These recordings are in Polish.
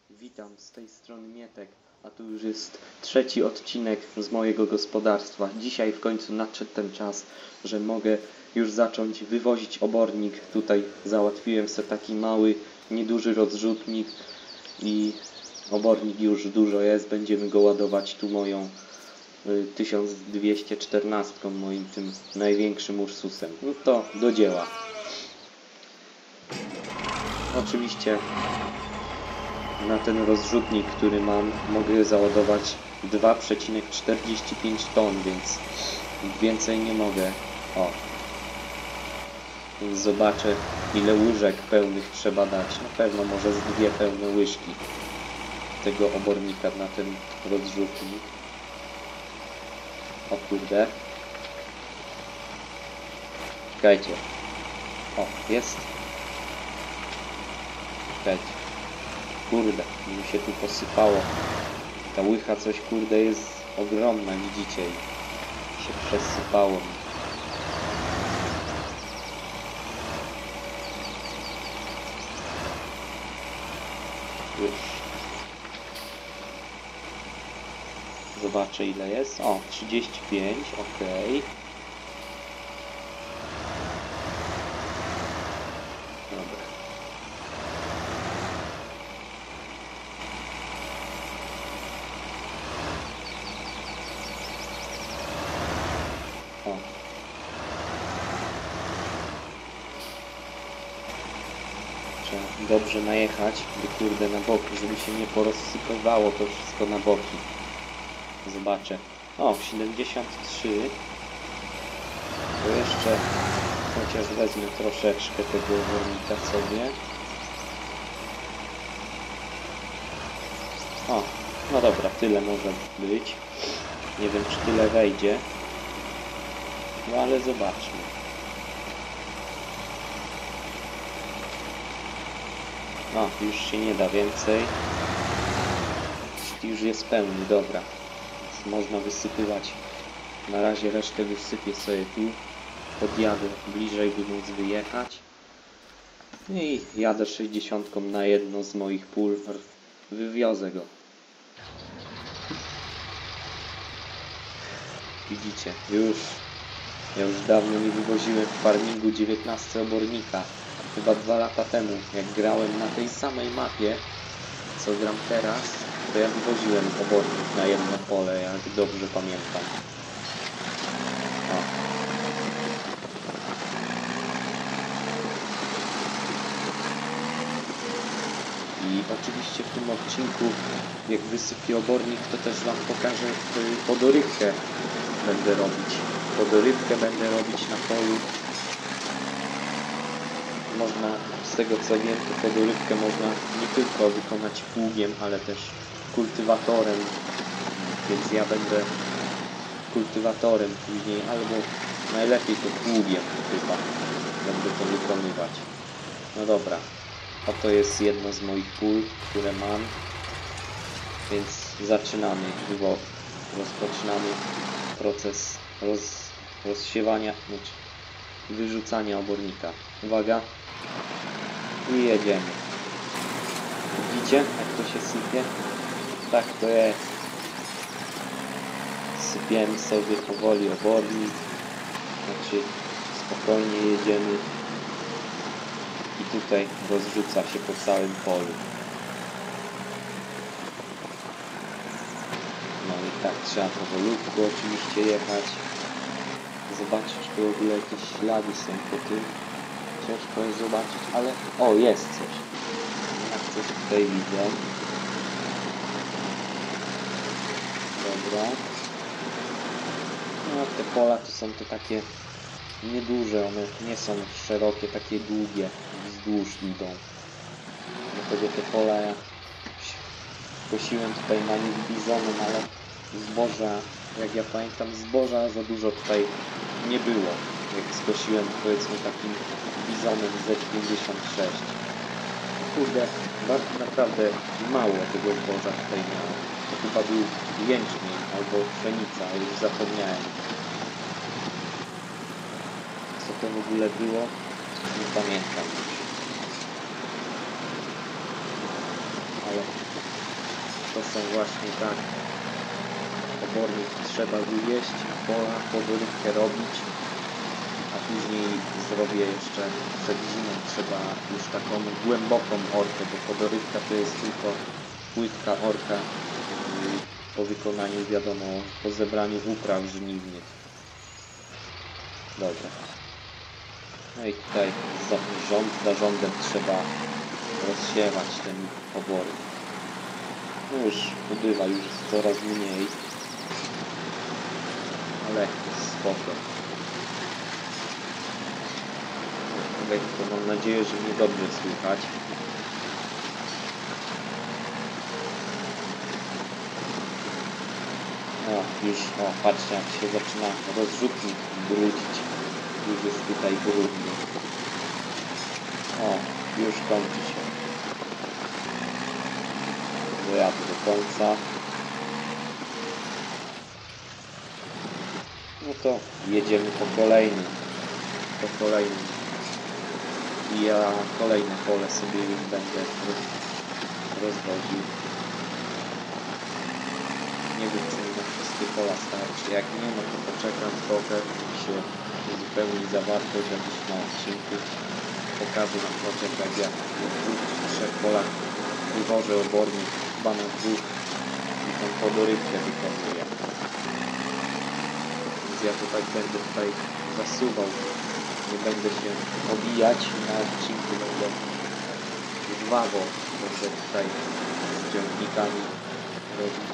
Witam, z tej strony Mietek, a tu już jest trzeci odcinek z mojego gospodarstwa. Dzisiaj w końcu nadszedł ten czas, że mogę już zacząć wywozić obornik. Tutaj załatwiłem sobie taki mały, nieduży rozrzutnik i obornik już dużo jest. Będziemy go ładować tu moją 1214, moim tym największym Ursusem. No to do dzieła. Oczywiście na ten rozrzutnik, który mam, mogę załadować 2,45 ton, więc więcej nie mogę. O, więc zobaczę, ile łyżek pełnych trzeba dać. Na pewno może z 2 pełne łyżki tego obornika na ten rozrzutnik. O kurde. Czekajcie. O, jest. Czekajcie. Kurde, mi się tu posypało. Ta łycha coś, kurde, jest ogromna, widzicie? I się przesypało mi. Już. Zobaczę, ile jest. O, 35, ok. Dobra. O. Trzeba dobrze najechać, by kurde na boki, żeby się nie porozsypywało to wszystko na boki. Zobaczę. O, 73. To jeszcze chociaż wezmę troszeczkę tego obornika sobie. O, no dobra, tyle może być. Nie wiem, czy tyle wejdzie. No ale zobaczmy. No, już się nie da więcej. Już jest pełny, dobra. Więc można wysypywać. Na razie resztę wysypię sobie tu. Podjadę bliżej, by móc wyjechać. I jadę 60 na jedno z moich pól. Wywiozę go. Widzicie, ja już dawno nie wywoziłem w farmingu 19 obornika. Chyba 2 lata temu, jak grałem na tej samej mapie, co gram teraz, to ja wywoziłem obornik na jedno pole, jak dobrze pamiętam. O. I oczywiście w tym odcinku, jak wysypię obornik, to też Wam pokażę podorywkę będę robić. Podorywkę będę robić na polu. Można, z tego co wiem, to podorywkę można nie tylko wykonać pługiem, ale też kultywatorem. Więc ja będę kultywatorem później, albo najlepiej to pługiem chyba będę to wykonywać. No dobra, oto jest jedno z moich pól, które mam. Więc zaczynamy, rozpoczynamy proces rozsiewania, znaczy wyrzucania obornika. Uwaga. I jedziemy. Widzicie, jak to się sypie? Tak to jest. Sypiemy sobie powoli obornik. Znaczy spokojnie jedziemy. I tutaj rozrzuca się po całym polu. No i tak trzeba powolutku oczywiście jechać. Zobaczyć, czy w ogóle jakieś ślady są po tym. Ciężko jest zobaczyć, ale... O, jest coś. Jak coś tutaj widzę. Dobra. No, te pola to są to takie nieduże, one nie są szerokie, takie długie, wzdłuż idą. Dlatego te pola ja kosiłem tutaj na nich bizonem, ale zboża, jak ja pamiętam, zboża za dużo tutaj nie było. Jak skosiłem, powiedzmy, takim bizonem Z56. Kurde, naprawdę mało tego zboża tutaj miałem. To chyba był jęczmień albo pszenica, już zapomniałem. Co to w ogóle było? Nie pamiętam już. Ale to są właśnie tak. Obornik trzeba wywieźć, pola, podrywkę robić, a później zrobię jeszcze przed zimą trzeba już taką głęboką orkę, bo podrywka to jest tylko płytka orka po wykonaniu, wiadomo, po zebraniu upraw żniwnych. Dobra. No i tutaj rząd za rządem trzeba rozsiewać ten obory. No już ubywa, już jest coraz mniej. Ale jest spoko. Lekko, mam nadzieję, że mnie dobrze słychać. O, już, patrzcie, jak się zaczyna rozrzutnik brudzić. Już jest tutaj brudny. O, już kończy się. Dojadę do końca. No to jedziemy po kolejnym. Po kolejnym. I ja kolejne pole sobie już będę rozwoził. Nie wiem, czy mi na wszystkie pola starczy. Jak nie, no to poczekam trochę, się uzupełni zawartość, żebyś na odcinku pokażę na przykład, jak ja w 2-3 polach wywożę obornik, chyba na 2 i tą podorybkę wykonuję. Więc ja to tak będę tutaj zasuwał. Nie będę się obijać na odcinku, będę żwawo będę tutaj z ciągnikami robić.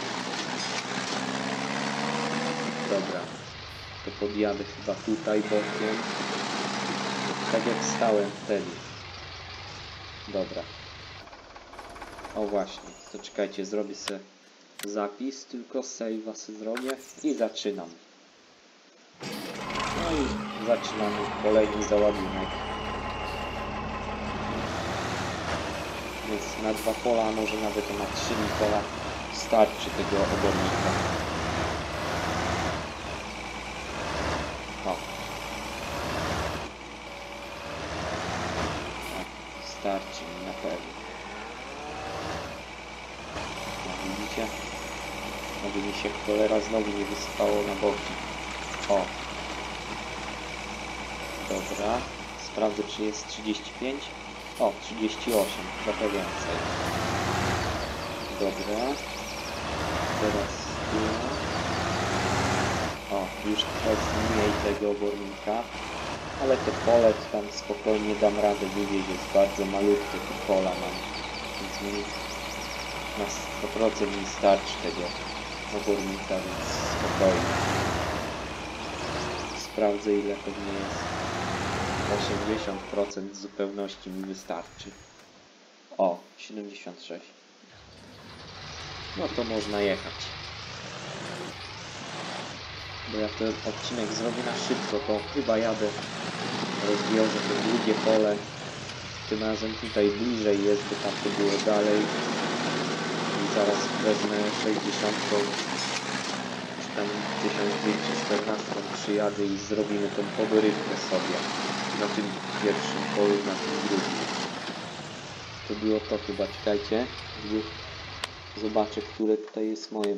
Dobra, to podjadę chyba tutaj bokiem, tak jak stałem wtedy. Dobra. O właśnie, to czekajcie, zrobię sobie zapis, tylko save'a sobie zrobię i zaczynam. No i zaczynamy kolejny załadunek. Więc na 2 pola, może nawet na 3 pola starczy tego obornika. O. Starczy mi na pewno. No, widzicie? Aby mi się cholera znowu nie wysypało na boki. O. Dobra. Sprawdzę, czy jest 35. O, 38. Trochę więcej. Dobra. Teraz tu. O, już jest mniej tego obornika. Ale to pole tam spokojnie dam radę wywieźć. Jest bardzo malutkie to pola mam. Więc mi na 100% mi starczy tego obornika, więc spokojnie. Sprawdzę, ile pewnie jest. 80% zupełności mi wystarczy. O, 76. No to można jechać. Bo ja ten odcinek zrobię na szybko, to chyba jadę, rozwiążę to drugie pole. Tym razem tutaj bliżej jest, bo tam to było dalej. I zaraz wezmę 60, czy tam 1214 przyjadę i zrobimy tą podorywkę sobie. Na tym pierwszym polu, na tym drugim. To było to chyba, czekajcie. Zobaczę, które tutaj jest moje.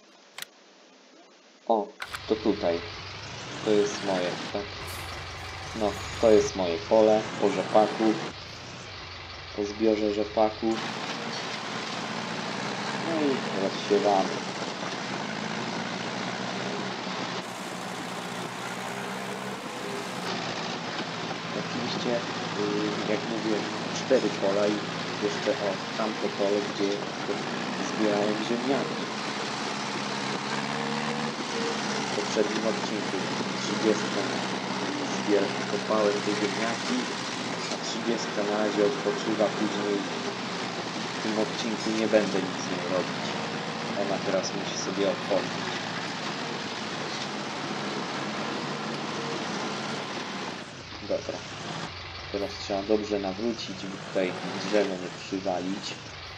O, to tutaj. To jest moje, tak? No, to jest moje pole po rzepaku. Po zbiorze rzepaku. No i rozsiewamy. Oczywiście, jak mówiłem, 4 pola i jeszcze tamto pole, gdzie zbierałem ziemniaki. W poprzednim odcinku 30 kopałem te ziemniaki, a 30 na razie odpoczywa, później w tym odcinku nie będę nic z nią robić. Ona teraz musi sobie odpocząć. Dobra. Teraz trzeba dobrze nawrócić, by tutaj drzewo nie przywalić.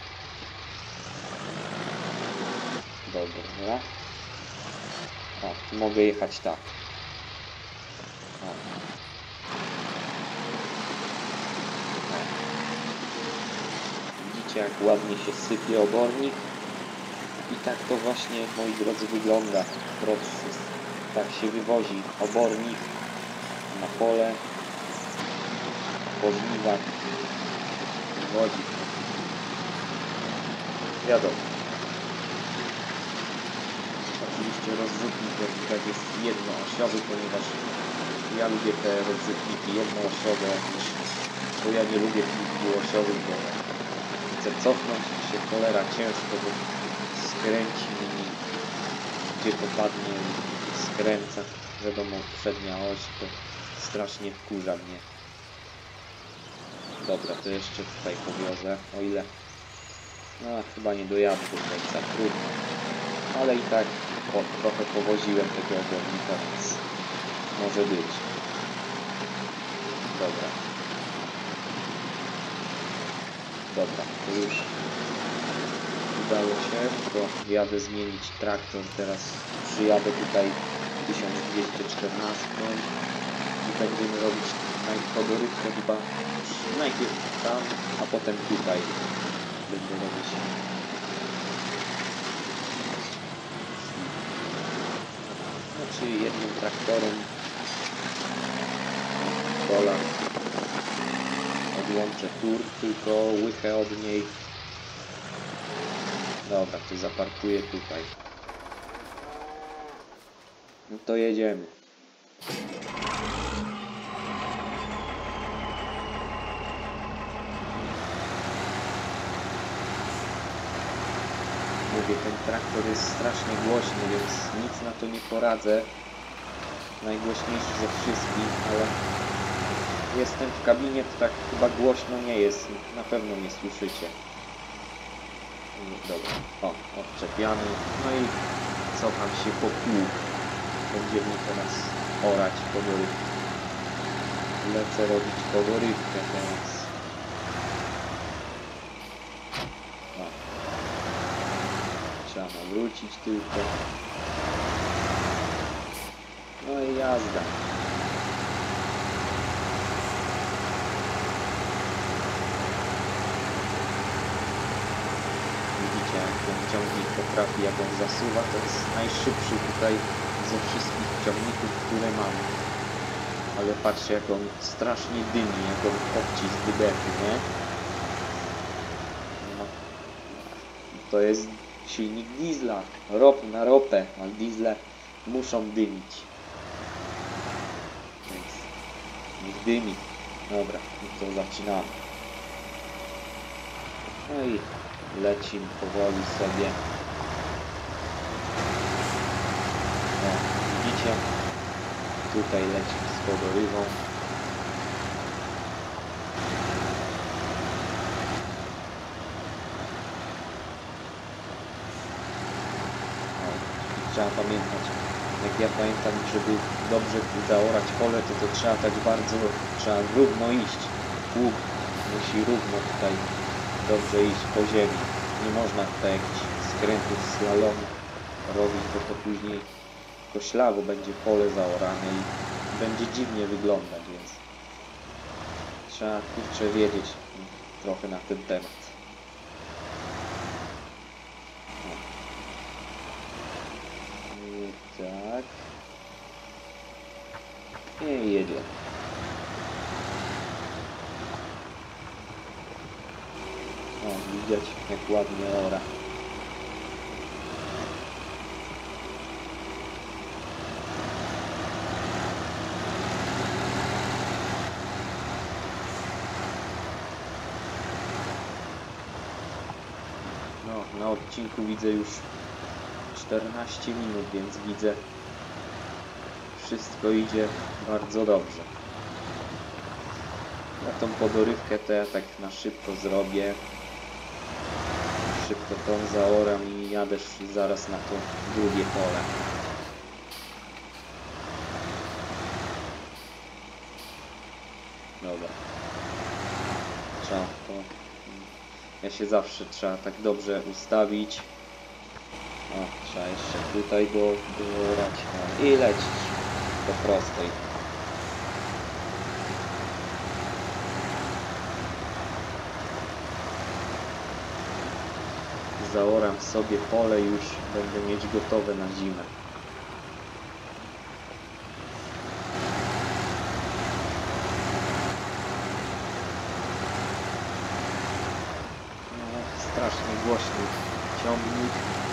Dobra. O, tu mogę jechać tak. O. Widzicie, jak ładnie się sypie obornik? I tak to właśnie, moi drodzy, wygląda proces. Tak się wywozi obornik na pole, po żniwach, wywozi. Wiadomo. Oczywiście rozrzutnik jak jest jednoosiowy, ponieważ ja lubię te rozrzutniki jednoosiowe, bo ja nie lubię tych dwuosiowych, bo chcę cofnąć się cholera ciężko, bo skręci mi gdzie popadnie, skręca. Wiadomo, przednia oś to strasznie wkurza mnie. Dobra, to jeszcze tutaj powiozę, o ile... No, chyba nie dojadę do końca, trudno. Ale i tak trochę powoziłem tego obornika, więc może być. Dobra. Dobra, to już udało się, to jadę zmienić traktor, teraz przyjadę tutaj 1214 i będziemy robić podorywkę chyba najpierw tam, a potem tutaj będę robić. Znaczy jednym traktorem pola odłączę tur, tylko łychę od niej. Dobra, to zaparkuję tutaj. No to jedziemy. Mówię, ten traktor jest strasznie głośny, więc nic na to nie poradzę. Najgłośniejszy ze wszystkich, ale jestem w kabinie, to tak chyba głośno nie jest. Na pewno mnie słyszycie. Dobra, o, odczepiany. No i cofam się po pług. Będziemy teraz orać podorywkę. Lecę robić podorywkę teraz. O. Trzeba nawrócić tylko. No i jazda. Widzicie, jak ten ciągnik potrafi, jak on zasuwa, to jest najszybszy tutaj ze wszystkich ciągników, które mamy. Ale patrzcie, jak on strasznie dymi, jak on kopci z wydechu, nie? No. To jest silnik diesla, na ropę, a diesle muszą dymić. Więc niech dymi. Dobra, to zaczynamy. No i lecimy powoli sobie. O, widzicie? Tutaj lecimy z podorywą. O, trzeba pamiętać, jak ja pamiętam, żeby dobrze zaorać pole, to trzeba tak bardzo, trzeba równo iść. Pług musi równo tutaj dobrze iść po ziemi. Nie można tutaj jakichś skrętów, slalomu robić, bo to później koślawo będzie pole zaorane i będzie dziwnie wyglądać, więc trzeba kurczę wiedzieć trochę na ten temat. I tak. I jedzie. O, widać jak ładnie ora. No, na odcinku widzę już 14 minut, więc widzę, wszystko idzie bardzo dobrze. Ja tą podorywkę to ja tak na szybko zrobię. Szybko tą zaoram i jadę zaraz na to drugie pole. Dobra. Trzeba to... Ja się zawsze trzeba tak dobrze ustawić. O, trzeba jeszcze tutaj doorać. I lecisz po prostej. zaoram sobie pole, już będę mieć gotowe na zimę. No, strasznie głośny ciągnik.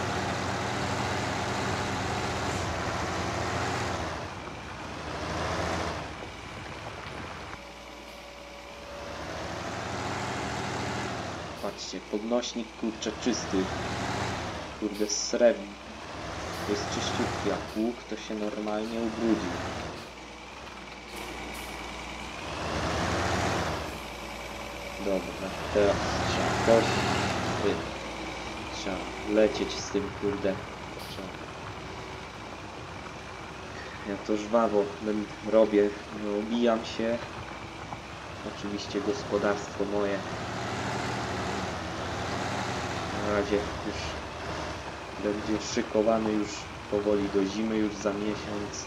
Patrzcie, podnośnik kurczę czysty. Kurde, srebrny. To jest czyściutki, a pług to się normalnie ubrudził. Dobra, teraz trzeba trzeba lecieć z tym, kurde. Ja to żwawo robię, no, obijam się. Oczywiście gospodarstwo moje. Na razie już będzie szykowany już powoli do zimy, już za miesiąc.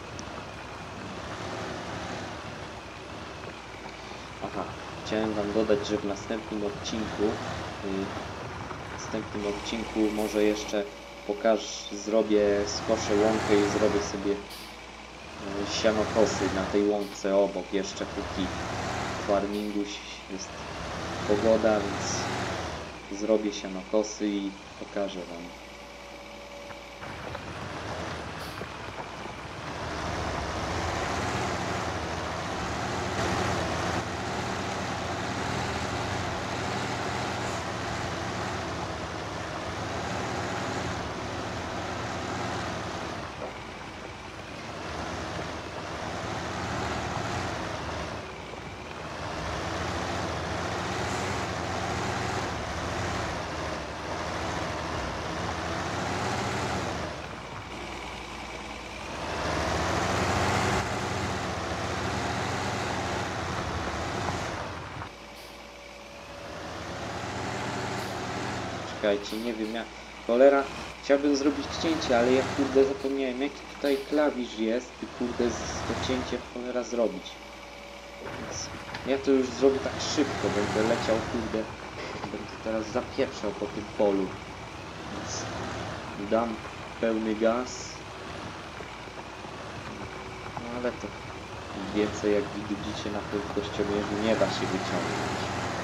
Aha, chciałem wam dodać, że w następnym odcinku może jeszcze zrobię, skoszę łąkę i zrobię sobie sianokosy na tej łące obok, jeszcze póki w farmingu jest pogoda, więc zrobię sianokosy i pokażę wam. Czekajcie, nie wiem jak... Cholera, chciałbym zrobić cięcie, ale ja kurde zapomniałem jaki tutaj klawisz jest i kurde to cięcie cholera zrobić. Więc ja to już zrobię tak szybko, będę leciał kurde, będę teraz zapieprzał po tym polu. Więc dam pełny gaz. No ale to więcej jak widzicie na prędkościomierzu nie da się wyciągnąć.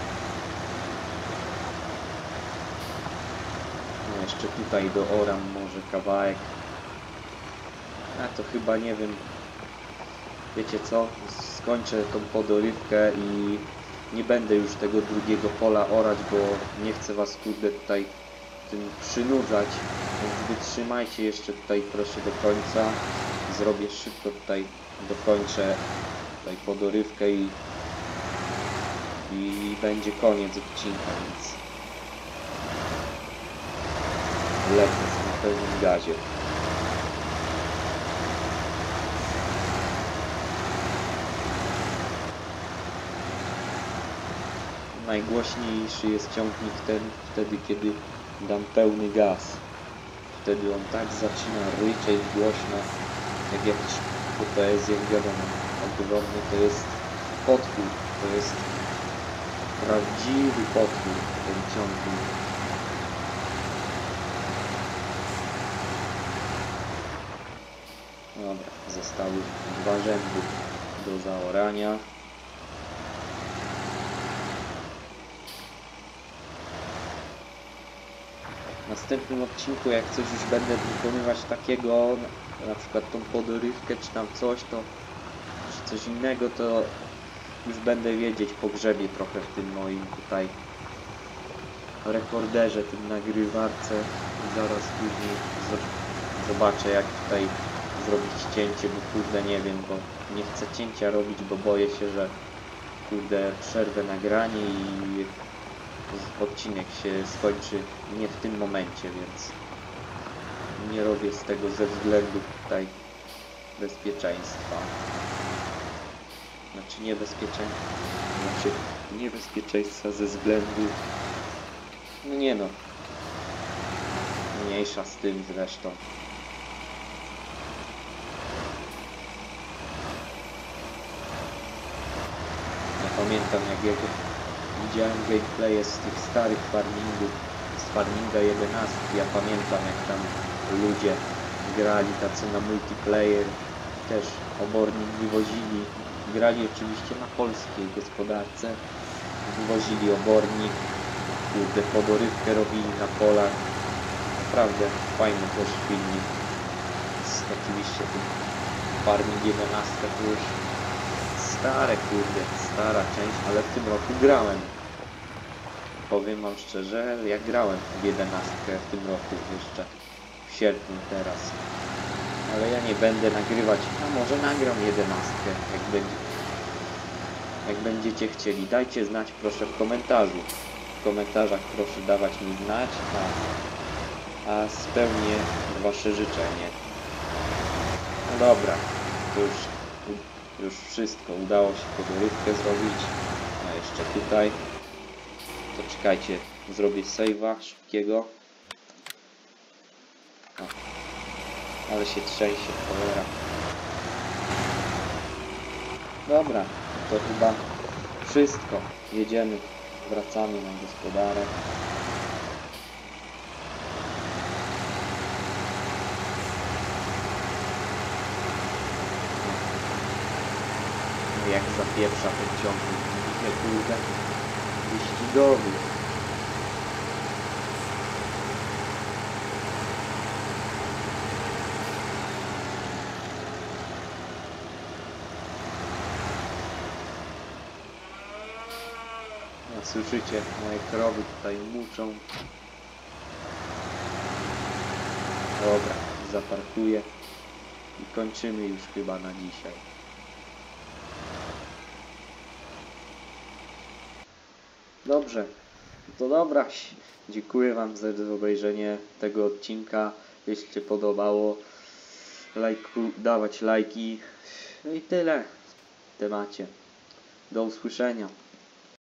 Jeszcze tutaj dooram może kawałek. A to chyba nie wiem. Wiecie co? Skończę tą podorywkę i nie będę już tego drugiego pola orać, bo nie chcę was kurde tutaj tym przynudzać. Więc wytrzymajcie jeszcze tutaj proszę do końca. Zrobię szybko tutaj, dokończę tutaj podorywkę i będzie koniec odcinka, więc lecę na pełnym gazie. Najgłośniejszy jest ciągnik wtedy, kiedy dam pełny gaz. Wtedy on tak zaczyna ryczeć głośno, jak jakiś, bo to jest, jak wiadomo, ogromny to jest potwór, to jest prawdziwy potwór, ten ciągnik. Dobra, zostały 2 rzędy do zaorania. W następnym odcinku, jak coś już będę wykonywać takiego, na przykład tą podorywkę czy tam coś, to czy coś innego, to już będę wiedzieć po grzebie trochę w tym moim tutaj rekorderze, tym nagrywarce. Zaraz później zobaczę jak tutaj zrobić cięcie, bo kurde nie wiem, bo nie chcę cięcia robić, bo boję się, że kurde przerwę nagranie i odcinek się skończy nie w tym momencie, więc nie robię z tego ze względu tutaj bezpieczeństwa. Znaczy niebezpieczeństwa ze względu, no nie no, mniejsza z tym zresztą. Ja pamiętam jak widziałem gameplaye z tych starych farmingów, z Farminga 11. Ja pamiętam, jak tam ludzie grali tacy na multiplayer, też obornik wywozili. Grali oczywiście na polskiej gospodarce, wywozili obornik, kurde, podorywkę robili na polach. Naprawdę fajny też filmik. Oczywiście ten Farming 11 to już stare, kurde, stara część, ale w tym roku grałem. Powiem wam szczerze, ja grałem w 11 w tym roku jeszcze, w sierpniu teraz. Ale ja nie będę nagrywać, a może nagram 11, jak będziecie chcieli. Dajcie znać proszę w komentarzu. W komentarzach proszę dawać mi znać, a spełnię wasze życzenie. No dobra, to już wszystko. Udało się podrywkę zrobić. A jeszcze tutaj. To czekajcie, zrobię save'a szybkiego. O, ale się trzęsie, cholera. Dobra, to chyba wszystko. Jedziemy, wracamy na gospodarę. Jak zapieprza ten ciągnik, kurde, wyścigowy. No, słyszycie, moje krowy tutaj muczą. Dobra, zaparkuję i kończymy już chyba na dzisiaj. Dobrze, to dobra. Dziękuję wam za obejrzenie tego odcinka. Jeśli się podobało, dawać lajki. No i tyle w temacie. Do usłyszenia.